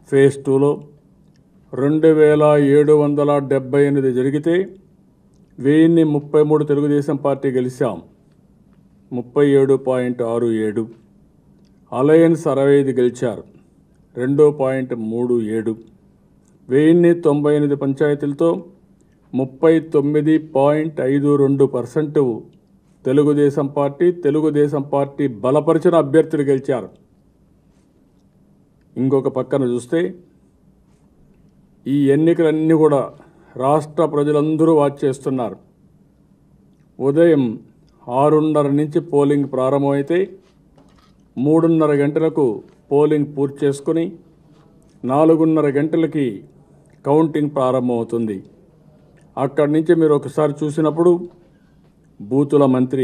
Phase 2లో 2778 జరిగితే 1033 Telugu Desam party గెలిచాం, 37.67. అలయన్స్ 65 గెలిచారు, 2.37. 1098 పంచాయతీలతో 39.52% తెలుగుదేశం పార్టీ బలపరిచిన అభ్యర్థులు గెలిచారు. ఇంకొక పక్కన చూస్తే ఈ ఎన్నికలన్నీ కూడా రాష్ట్ర ప్రజలందరూ వాచ్ చేస్తున్నారు. ఉదయం 6:30 నుంచి పోలింగ్ ప్రారంభమైతే 3:30 గంటలకు పోలింగ్ పూర్తి చేసుకుని 4:30 గంటలకి కౌంటింగ్ ప్రారంభమవుతుంది. అక్కడి నుంచి మీరు ఒకసారి చూసినప్పుడు బూతుల మంత్రి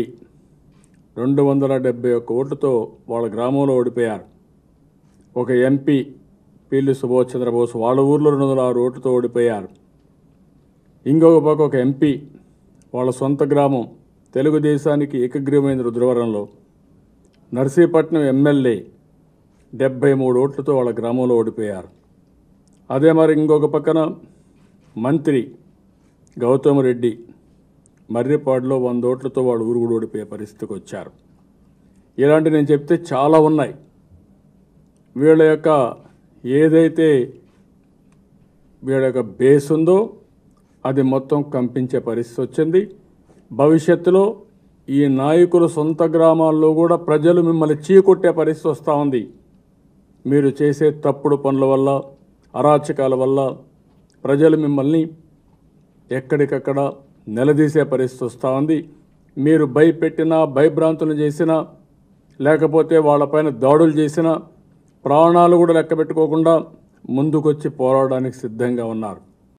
271 ఓట్లతో వాళ్ళ గ్రామంలో ఓడిపోయారు. ఒక ఎంపీ పిల్లి సుభాష్ చంద్రబోస్ వాళ్ళ ఊర్లో 206 ఓట్లతో ఓడిపోయారు. ఇంకొక పక్క ఒక ఎంపీ వాళ్ళ సొంత గ్రామం తెలుగుదేశానికి ఏకగ్రీవమైన రుద్రవరంలో, నర్సీపట్నం ఎమ్మెల్యే 73 ఓట్లతో వాళ్ళ గ్రామంలో ఓడిపోయారు. అదే మరి ఇంకొక పక్కన మంత్రి గౌతమ్ రెడ్డి మర్రిపాడులో 100 ఓట్లతో వాడు ఊరు కూడా ఓడిపోయే పరిస్థితికి వచ్చారు. ఇలాంటి నేను చెప్తే చాలా ఉన్నాయి. వీళ్ళ యొక్క ఏదైతే వీళ్ళ యొక్క బేస్ ఉందో అది మొత్తం కంపించే పరిస్థితి వచ్చింది. భవిష్యత్తులో ఈ నాయకుల సొంత గ్రామాల్లో కూడా ప్రజలు మిమ్మల్ని చీకొట్టే పరిస్థితి వస్తూ ఉంది. మీరు చేసే తప్పుడు పనుల వల్ల, అరాచకాల వల్ల ప్రజలు మిమ్మల్ని ఎక్కడికక్కడ నిలదీసే పరిస్థితి వస్తూ ఉంది. మీరు భయపెట్టినా, భయభ్రాంతులు చేసినా, లేకపోతే వాళ్ళపైన దాడులు చేసినా ప్రాణాలు కూడా లెక్క పెట్టుకోకుండా ముందుకొచ్చి పోరాడడానికి సిద్ధంగా ఉన్నారు.